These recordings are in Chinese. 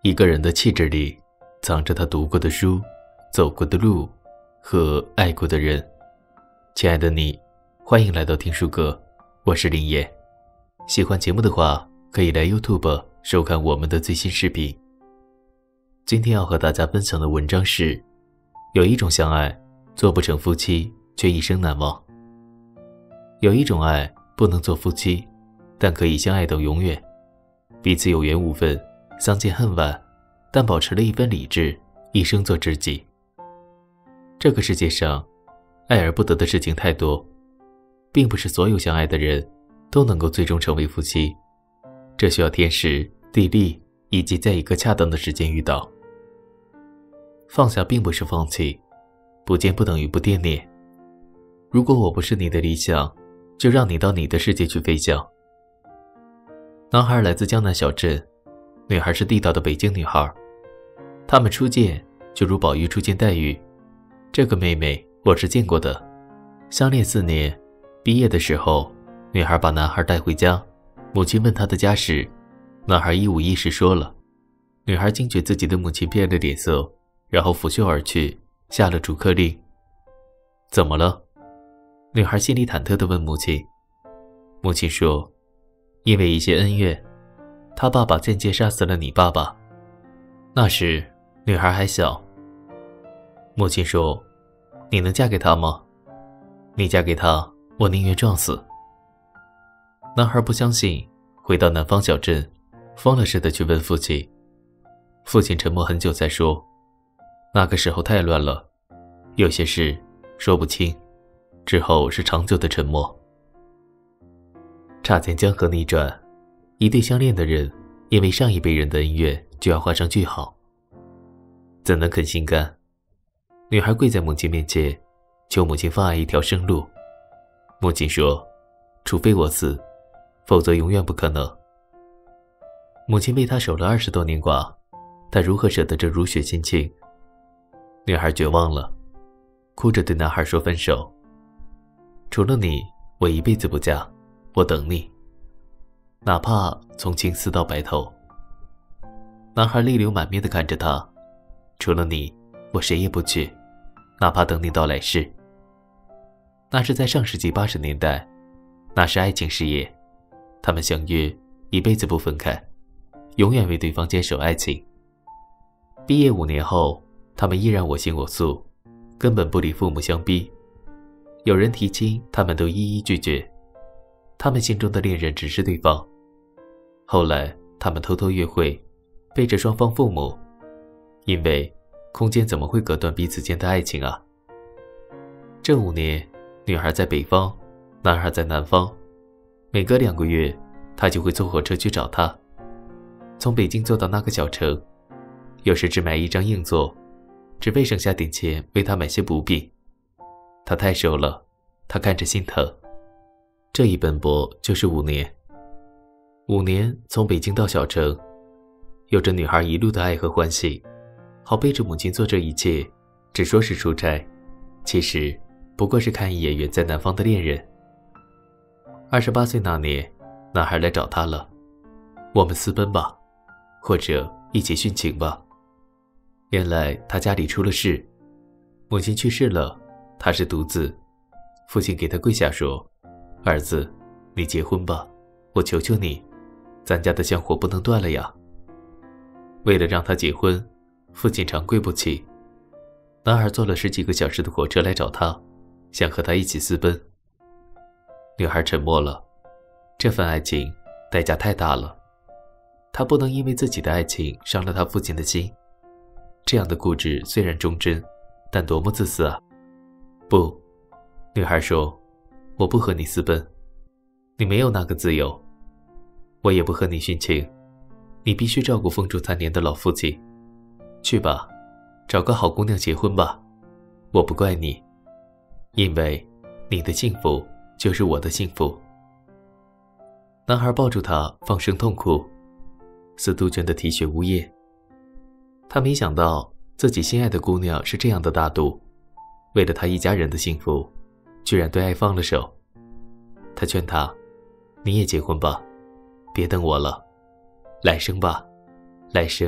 一个人的气质里，藏着他读过的书、走过的路和爱过的人。亲爱的你，欢迎来到听书阁，我是林野。喜欢节目的话，可以来 YouTube 收看我们的最新视频。今天要和大家分享的文章是：有一种相爱，做不成夫妻，却一生难忘。有一种爱，不能做夫妻，但可以相爱到永远，彼此有缘无分，相见恨晚，但保持了一分理智，一生做知己。这个世界上，爱而不得的事情太多，并不是所有相爱的人都能够最终成为夫妻，这需要天时、地利以及在一个恰当的时间遇到。放下并不是放弃，不见不等于不惦念。如果我不是你的理想，就让你到你的世界去飞翔。男孩来自江南小镇，女孩是地道的北京女孩。他们初见就如宝玉初见黛玉，这个妹妹我是见过的。相恋4年，毕业的时候，女孩把男孩带回家，母亲问他的家事，男孩一五一十说了。女孩惊觉自己的母亲变了脸色，然后拂袖而去，下了逐客令。怎么了？女孩心里忐忑地问母亲。母亲说，因为一些恩怨，他爸爸间接杀死了你爸爸。那时女孩还小。母亲说，你能嫁给他吗？你嫁给他，我宁愿撞死。男孩不相信，回到南方小镇，疯了似的去问父亲。父亲沉默很久才说，那个时候太乱了，有些事说不清，之后是长久的沉默。乍见江河逆转，一对相恋的人因为上一辈人的恩怨就要画上句号，怎能肯心甘？女孩跪在母亲面前，求母亲放爱一条生路。母亲说，除非我死，否则永远不可能。母亲为她守了20多年寡，她如何舍得这如血亲情？女孩绝望了，哭着对男孩说分手。除了你，我一辈子不嫁，我等你，哪怕从青丝到白头。男孩泪流满面地看着她，除了你，我谁也不娶，哪怕等你到来世。那是在上世纪80年代，那是爱情事业，他们相约一辈子不分开，永远为对方坚守爱情。毕业5年后，他们依然我行我素，根本不理父母相逼。有人提亲，他们都一一拒绝。他们心中的恋人只是对方。后来他们偷偷约会，背着双方父母，因为空间怎么会隔断彼此间的爱情啊？这5年，女孩在北方，男孩在南方，每隔2个月，他就会坐火车去找她，从北京坐到那个小城，有时只买一张硬座，只为省下点钱为他买些补品。他太瘦了，他看着心疼。这一奔波就是5年。5年从北京到小城，有着女孩一路的爱和欢喜，好背着母亲做这一切，只说是出差，其实不过是看一眼远在南方的恋人。28岁那年，男孩来找她了，我们私奔吧，或者一起殉情吧。原来他家里出了事，母亲去世了，他是独子。父亲给他跪下说，儿子，你结婚吧，我求求你，咱家的香火不能断了呀。为了让他结婚，父亲长跪不起。男孩坐了10几个小时的火车来找他，想和他一起私奔。女孩沉默了，这份爱情代价太大了，她不能因为自己的爱情伤了他父亲的心。这样的固执虽然忠贞，但多么自私啊！不，女孩说，我不和你私奔，你没有那个自由。我也不和你殉情，你必须照顾风烛残年的老父亲。去吧，找个好姑娘结婚吧，我不怪你，因为你的幸福就是我的幸福。男孩抱住她，放声痛哭，似杜鹃的啼血呜咽。他没想到自己心爱的姑娘是这样的大度，为了他一家人的幸福，居然对爱放了手。他劝她，你也结婚吧，别等我了，来生吧，来生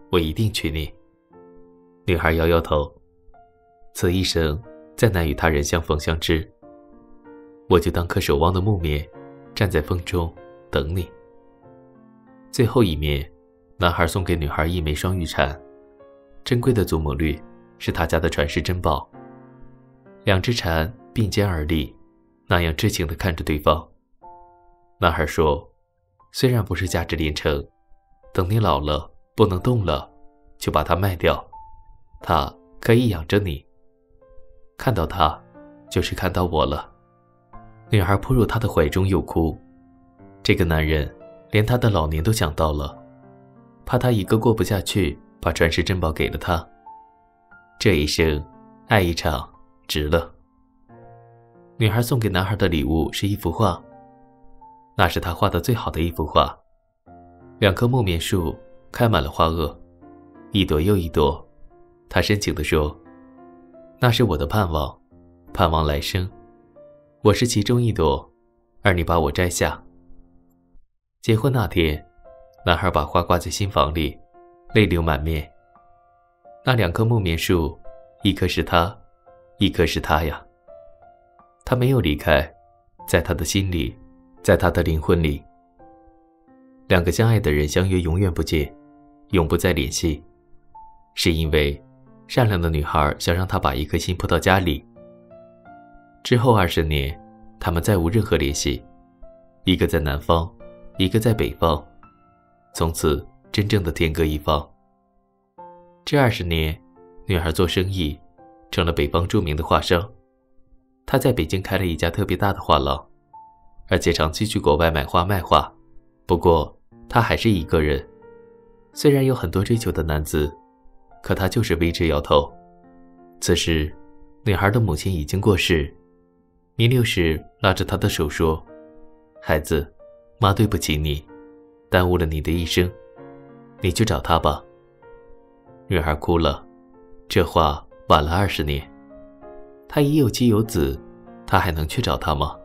我一定娶你。女孩摇摇头，此一生再难与他人相逢相知，我就当颗守望的木棉，站在风中等你。最后一面，男孩送给女孩一枚双玉蝉，珍贵的祖母绿是他家的传世珍宝。两只蝉并肩而立，那样痴情地看着对方。男孩说，虽然不是价值连城，等你老了不能动了，就把它卖掉，它可以养着你。看到它，就是看到我了。女孩扑入他的怀中又哭，这个男人连他的老年都想到了，怕他一个过不下去，把传世珍宝给了他。这一生爱一场值了。女孩送给男孩的礼物是一幅画，那是他画的最好的一幅画。2棵木棉树开满了花萼，一朵又一朵。他深情地说，那是我的盼望，盼望来生，我是其中一朵，而你把我摘下。结婚那天，男孩把花挂在新房里，泪流满面。那2棵木棉树，一棵是他，一棵是他呀。他没有离开，在他的心里，在他的灵魂里。2个相爱的人相约永远不见，永不再联系，是因为善良的女孩想让他把一颗心扑到家里。之后20年，他们再无任何联系，一个在南方，一个在北方，从此真正的天各一方。这20年，女孩做生意，成了北方著名的画商。她在北京开了一家特别大的画廊，而且长期去国外买画卖画。不过，她还是一个人，虽然有很多追求的男子，可她就是微直摇头。此时，女孩的母亲已经过世，弥留时拉着她的手说：“孩子，妈对不起你，耽误了你的一生，你去找他吧。”女孩哭了，这话晚了20年。她已有妻有子，她还能去找他吗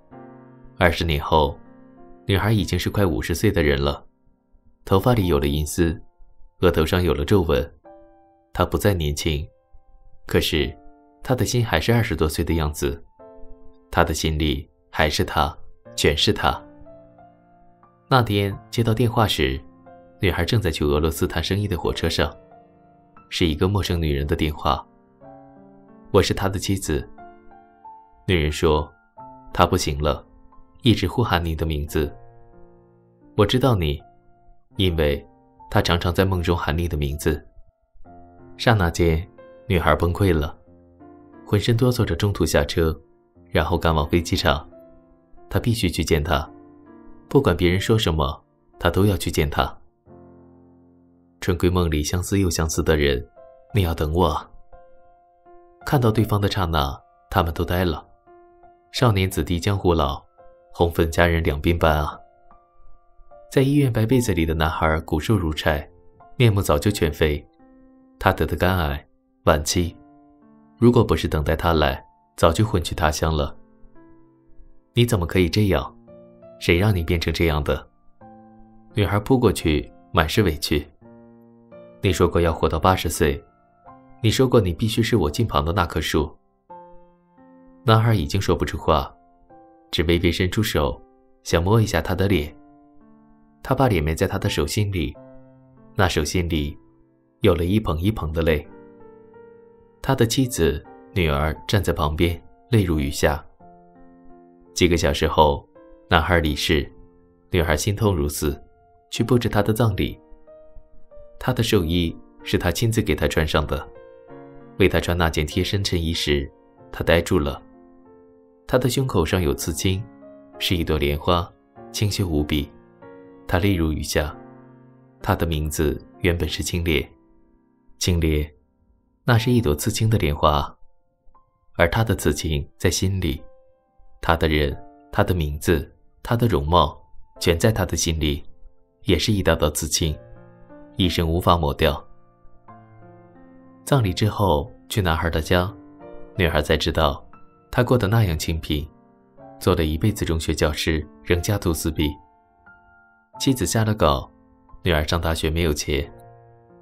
？20年后，女孩已经是快50岁的人了，头发里有了银丝，额头上有了皱纹。她不再年轻，可是她的心还是20多岁的样子，她的心里还是他，全是他。那天接到电话时，女孩正在去俄罗斯谈生意的火车上，是一个陌生女人的电话。我是他的妻子。女人说，他不行了，一直呼喊你的名字。我知道你，因为他常常在梦中喊你的名字。刹那间，女孩崩溃了，浑身哆嗦着中途下车，然后赶往飞机场。她必须去见他，不管别人说什么，她都要去见他。春闺梦里相思又相思的人，你要等我啊。看到对方的刹那，他们都呆了。少年子弟江湖老，红粉佳人两鬓斑啊。在医院白被子里的男孩骨瘦如柴，面目早就全非。他得的肝癌，晚期。如果不是等待他来，早就魂去他乡了。你怎么可以这样？谁让你变成这样的？女孩扑过去，满是委屈。你说过要活到80岁，你说过你必须是我近旁的那棵树。男孩已经说不出话，只微微伸出手，想摸一下他的脸。他把脸埋在他的手心里，那手心里有了一捧一捧的泪。他的妻子、女儿站在旁边，泪如雨下。几个小时后，男孩离世，女孩心痛如死，去布置他的葬礼。他的寿衣是他亲自给他穿上的，为他穿那件贴身衬衣时，他呆住了。他的胸口上有刺青，是一朵莲花，清秀无比。他泪如雨下。他的名字原本是青莲，青莲，那是一朵刺青的莲花，而他的刺青在心里。他的人，他的名字，他的容貌，全在他的心里，也是一道道刺青，一生无法抹掉。葬礼之后，去男孩的家，女孩才知道，他过得那样清贫，做了一辈子中学教师，仍家徒四壁。妻子下了岗，女儿上大学没有钱，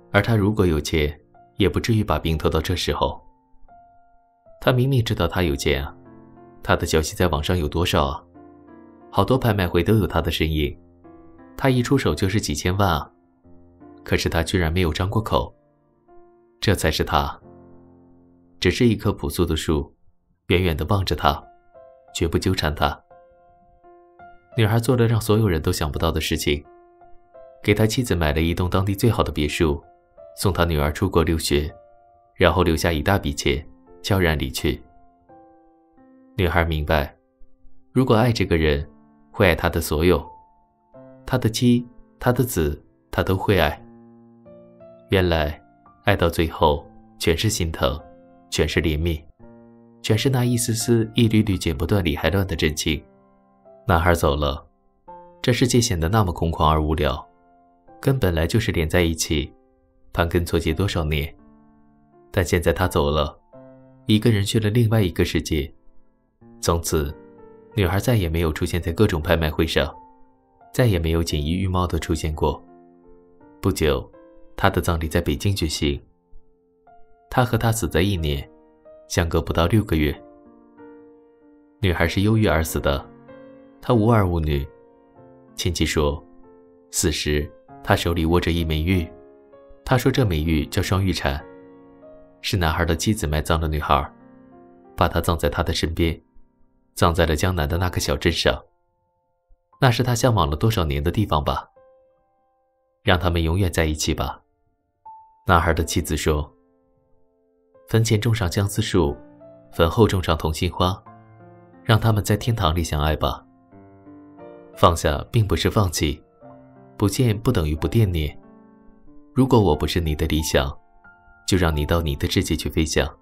而他如果有钱，也不至于把病拖到这时候。他明明知道他有钱啊，他的消息在网上有多少啊？好多拍卖会都有他的身影，他一出手就是几千万啊，可是他居然没有张过口。这才是他，只是一棵朴素的树，远远地望着他，绝不纠缠他。女孩做了让所有人都想不到的事情，给他妻子买了一栋当地最好的别墅，送他女儿出国留学，然后留下一大笔钱，悄然离去。女孩明白，如果爱这个人，会爱他的所有，他的妻，他的子，他都会爱。原来爱到最后全是心疼，全是怜悯，全是那一丝丝一缕缕剪不断理还乱的真情。男孩走了，这世界显得那么空旷而无聊，根本来就是连在一起，盘根错节多少年。但现在他走了，一个人去了另外一个世界。从此，女孩再也没有出现在各种拍卖会上，再也没有锦衣玉帽地出现过。不久，她的葬礼在北京举行。他和她死在一年，相隔不到6个月。女孩是忧郁而死的，她无儿无女。亲戚说，死时她手里握着一枚玉，她说这枚玉叫双玉蝉，是男孩的妻子埋葬了女孩，把她葬在他的身边，葬在了江南的那个小镇上。那是他向往了多少年的地方吧。让他们永远在一起吧。男孩的妻子说，坟前种上相思树，坟后种上同心花，让他们在天堂里相爱吧。放下并不是放弃，不见不等于不惦念。如果我不是你的理想，就让你到你的世界去飞翔。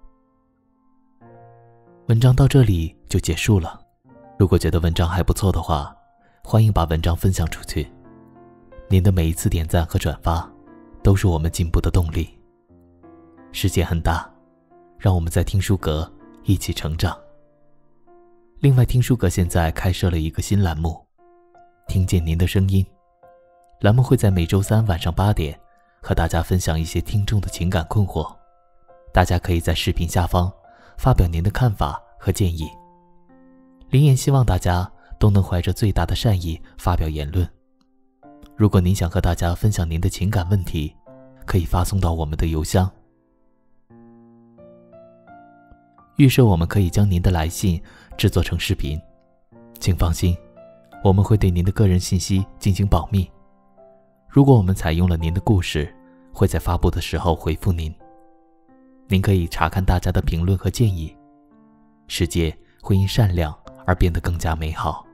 文章到这里就结束了。如果觉得文章还不错的话，欢迎把文章分享出去。您的每一次点赞和转发，都是我们进步的动力。世界很大，让我们在听书阁一起成长。另外，听书阁现在开设了一个新栏目，听见您的声音。栏目会在每周3晚上8点，和大家分享一些听众的情感困惑。大家可以在视频下方发表您的看法和建议。林言希望大家都能怀着最大的善意发表言论。如果您想和大家分享您的情感问题，可以发送到我们的邮箱。预设我们可以将您的来信制作成视频，请放心，我们会对您的个人信息进行保密。如果我们采用了您的故事，会在发布的时候回复您。您可以查看大家的评论和建议，世界会因善良而变得更加美好。